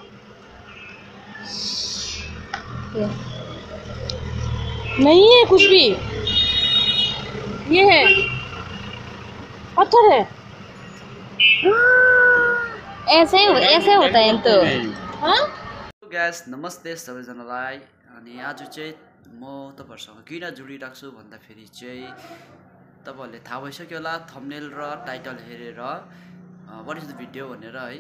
नहीं है कुछ भी, ये है पत्थर है। ऐसे होता है तो। हाँ गाइस नमस्ते सबैजनालाई। अनि आज चाहिँ म तपाईहरुसँग किन जोडिराख्छु छु भन्दाखेरि चाहिँ तपाईहरुले थाहा भइसक्यो होला थम्बनेल र टाइटल हेरेर व्हाट इज द भिडियो भनेर है।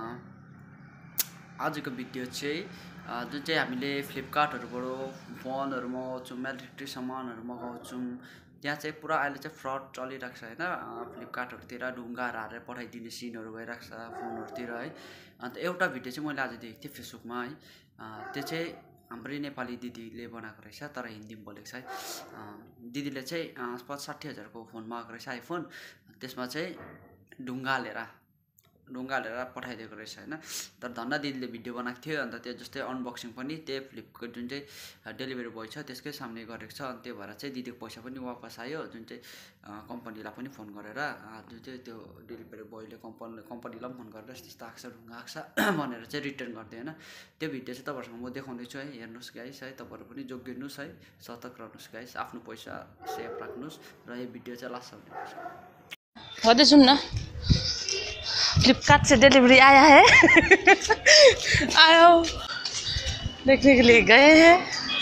आजको भिडियो चाहिँ जुन चाहिँ हामीले फ्लिपकार्टहरुबाट फोनहरु मगाउँछौं, इलेक्ट्रिक सामानहरु मगाउँछौं, त्यहाँ चाहिँ पुरा अहिले चाहिँ फ्रड चलिरहेको छ हैन। फ्लिपकार्टहरुतिर ढुङ्गाहरु हालेर पठाइदिने सिनहरु भइरहेको छ फोनहरुतिर है। अन्त एउटा भिडियो चाहिँ मैले आज देखेको थिएँ फेसबुकमा है। त्यो चाहिँ हाम्रै नेपाली दिदीले बनाएको रहेछ, तर हिन्दीमा बोलेको छ है। दिदीले चाहिँ 60,000 को फोन मगाएको रहेछ, आइफोन। त्यसमा चाहिँ ढुङ्गा हालेर पठाइदिएको रहेछ हैन। तर धन्न दिदीले भिडियो बनाएको थियो। अन्त त्यो जस्तै अनबक्सिङ पनि त्यही फ्लिपकार्ट जुन चाहिँ डेलिभरी बोय छ त्यसकै सामने गरेको छ। अनि त्यो भएर चाहिँ दिदीको पैसा पनि वापस आयो। जुन चाहिँ कम्पनीलाई पनि फोन गरेर जुन चाहिँ त्यो डेलिभरी बोयले कम्पनीलाई पनि फोन गरेर त्यस्तो आएको छ, ढुङ्गा आएको छ भनेर चाहिँ रिटर्न गर्दै हैन। त्यो भिडियो चाहिँ तपाईहरुसँग म देखाउने छु है। हेर्नुस् गाइस है, तपाईहरु पनि जोगिनुस् है, सतर्क रहनुस् गाइस, आफ्नो पैसा सेफ राख्नुस् र यो भिडियो चाहिँ लास्टसम्म हेर्नुस्। होते सुन ना, फ्लिपकार्ट से डिलीवरी आया है। आया हो देखने के लिए गए हैं।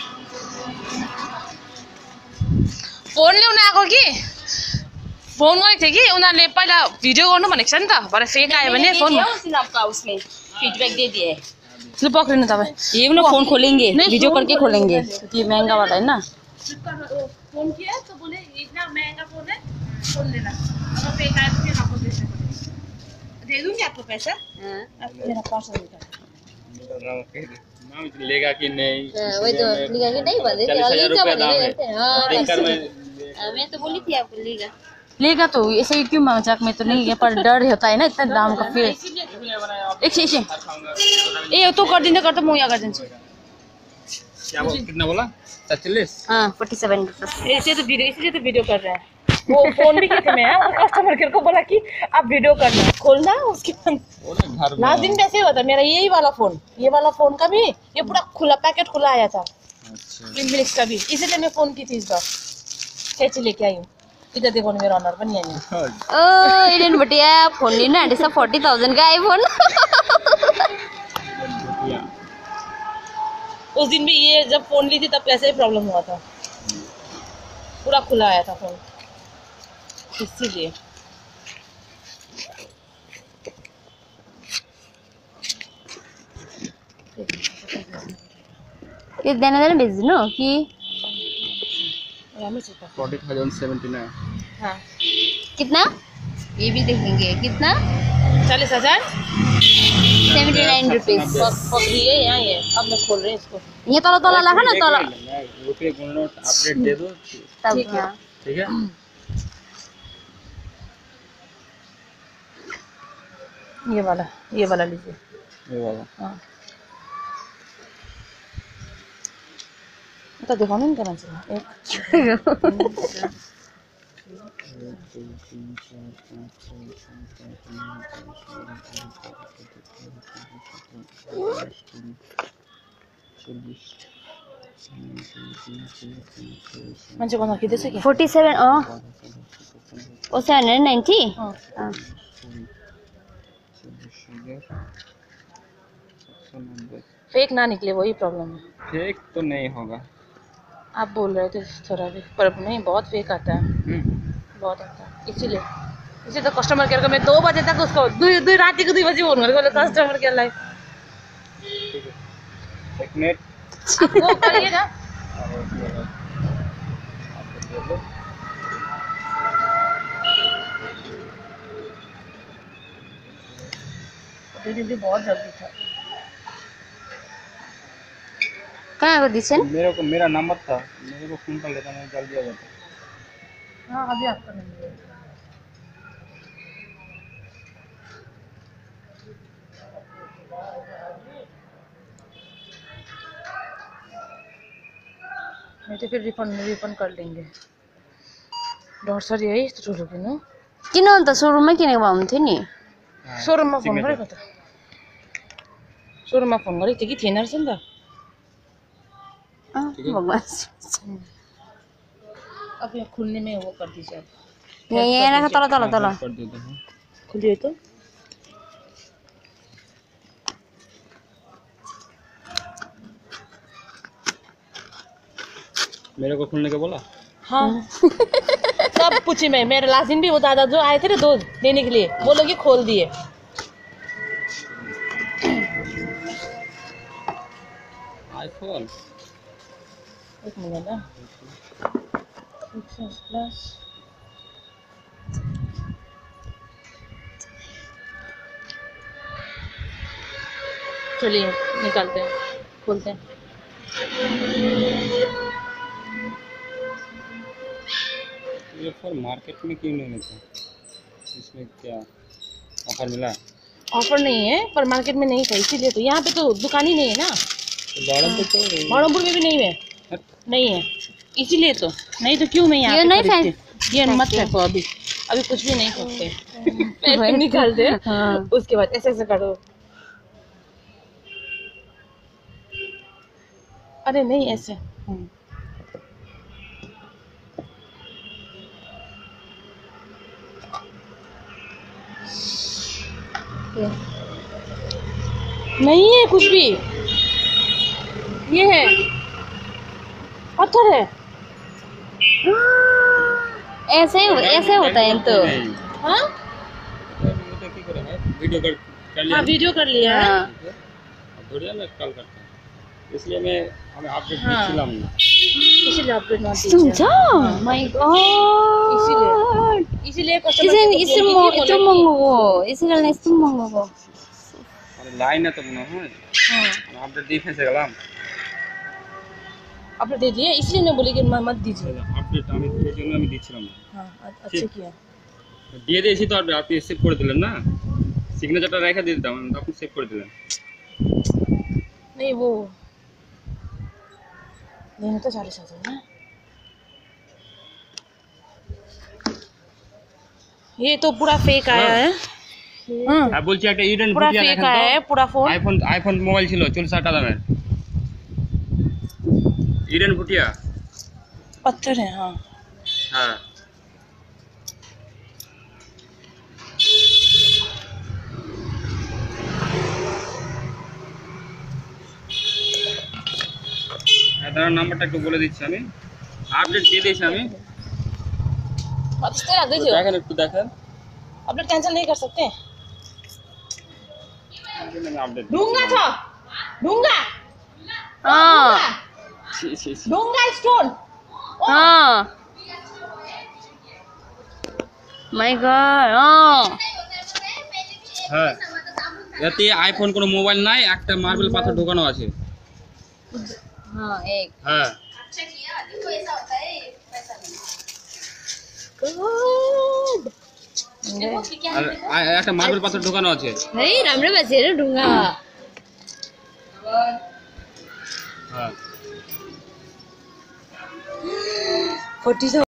फोन ल्याउन आएको कि फोन गरेको थिएँ कि उनीहरूले पहिला भिडियो गर्नु भनेको छ नि त, भरे फेक आयो भने फोन आपका उसमें फीडबैक दे दिए। ले पक्रिनु तपाईँ। ये ना फोन खोलेंगे, वीडियो करके खोलेंगे क्योंकि महंगा वाला है ना। फोन किया तो बोले इतना महंगा फोन है, फोन लेना, अगर फेक आया तो फिर आपको दे दूंगी आपको पैसा। मेरा पास लेगा कि नहीं, वही तो लेगा कि नहीं बोले। 40,000 रुपया दाम है। मैं तो बोली थी आपको लेगा तो ऐसे ही क्यों मजाक में तो नहीं है, पर डर होता है ना इतना दाम का। फिर एक ये तो कर देना, करता मैं यहाँ कर देंगे। क्या कितना बोला? 40? हाँ 47 इसलिए तो वीडियो कर रहे हैं। वो फोन भी कितने में है, और कस्टमर केयर को बोला कि आप वीडियो करना, खोलना उसके लास्ट दिन वैसे होता। मेरा यही वाला फोन, ये वाला फोन का भी ये पूरा खुला पैकेट खुला आया था। इंग्लिश का भी, इसलिए मैं फोन की थी इस बार, कैसे लेके आई हूँ। इधर देखो मेरा ऑनर बनी है। ओ इलेन बटिया फोन लेना है 40,000 का आईफोन। उस दिन भी ये जब फोन ली थी तब ऐसे ही प्रॉब्लम हुआ था, पूरा खुला आया था फोन, इसीलिए। ये देना भेजना कि 40,079। हाँ कितना, ये भी देखेंगे कितना। 40,000 79 रुपीज पकड़िए। यहाँ ये अब मैं खोल रही हूँ इसको। ये तला लगा ना, तला रुपये नोट अपडेट दे दो तब। ठीक है। ये वाला लीजिए, ये वाला। हाँ तो देखो नहीं करना चाहिए। एक मान्छे को नखिँदैछ कि 47 ओ 790। फेक ना निकले, वही प्रॉब्लम है। फेक तो नहीं होगा, आप बोल रहे थे थोड़ा भी, पर नहीं बहुत फेक आता है, बहुत आता है। इसीलिए तो कस्टमर केयर को मैं 2 बजे तक उसको रात को 2 बजे फोन गरेको कस्टमर केयरलाई। एक मिनट वो करिए ना। दीदी बहुत जल्दी था। कहाँ को दिशन? मेरा नंबर था, मेरे को फोन कर लेता, मैं जल्दी आ जाता। हाँ अभी आपका नंबर। नहीं तो फिर रिफंड कर लेंगे। डर यही यस्तो ठुलो किन अन्त सोरुममै किनेको भए हुन्थ्यो नि। सोरुममा फोन गरेको त सुरुमा फोन गरेको थियो कि थिएन रहेछ नि त भगवान अब यहाँ खुलने में वो कर दीजिए आप यहाँ राख तल तल तल कर देता हूँ। खुलिए तो मेरे को खोलने का बोला। हाँ सब पूछी मैं मेरे लास्ट दिन भी वो दादा जो आए थे ना दूध देने के लिए वो लोग ही खोल दिए आईफोन एक मिनट ना प्लस चलिए निकालते हैं खोलते हैं ये फोन मार्केट में क्यों नहीं लेता? इसमें क्या ऑफर मिला? ऑफर नहीं है पर मार्केट में नहीं था इसीलिए तो यहाँ पे तो दुकान ही नहीं है ना बड़मपुर में भी नहीं है नहीं है इसीलिए तो नहीं तो क्यों मैं यहाँ ये पे नहीं खरीदती। ये मत फेंको अभी अभी कुछ भी नहीं फेंकते पहले निकालते हैं हाँ। उसके बाद ऐसे ऐसे करो अरे नहीं ऐसे नहीं है कुछ भी ये है पत्थर है ऐसे होता है तो हाँ वीडियो कर लिया। हाँ वीडियो कर लिया है हाँ बढ़िया मैं कॉल करता हूँ इसलिए मैं हमें अपडेट हाँ। दिलाऊं इसीलिए अपडेट मत दीजिए 진짜? माय गॉड इसीलिए 이젠 있으면 먹고 이스라엘 있으면 먹고 अरे लाइन है तो ना है अपडेट दी फंसे गलाम अपडेट दे दिए इसलिए मैं बोली कि मत दीजिए আপডেট আমি এই জন্য আমি দিছিলাম हाँ अच्छा किया দিয়ে দিয়েছি তো আপনি সেভ করে দিলেন না সিগনেচারটা রেখে দিয়ে দিতাম আপনি সেভ করে দিলেন नहीं वो लेने तो 40,000 ना ये तो पूरा फेक आया है হ্যাঁ বলছি একটা ইডেন पूरा ফুটিয়া फेक দেখেন आया है তো पूरा फोन আইফোন মোবাইল ছিল 40,000 টাকা দামের ইডেন ফুটিয়া पत्थर है हाँ হ্যাঁ তার নাম্বারটা একটু বলে দিচ্ছি আমি আপডেট দিয়ে দিয়েছি আমি आप इस तरह दीजिए দেখেন একটু দেখেন अपडेट कैंसिल नहीं कर सकते আমি আপডেট ढूंगा था ढूंगा हाँ ढूंगा स्टोन हाँ माय गॉड हाँ হ্যাঁ এতে আইফোন কোনো মোবাইল নাই একটা মার্বেল পাথর ঢোকানো আছে हाँ एक হ্যাঁ আর একটা মার্বেল পাথর ঢোকানো আছে नहीं राम्रो बसेर ढुङ्गा হ্যাঁ 40,000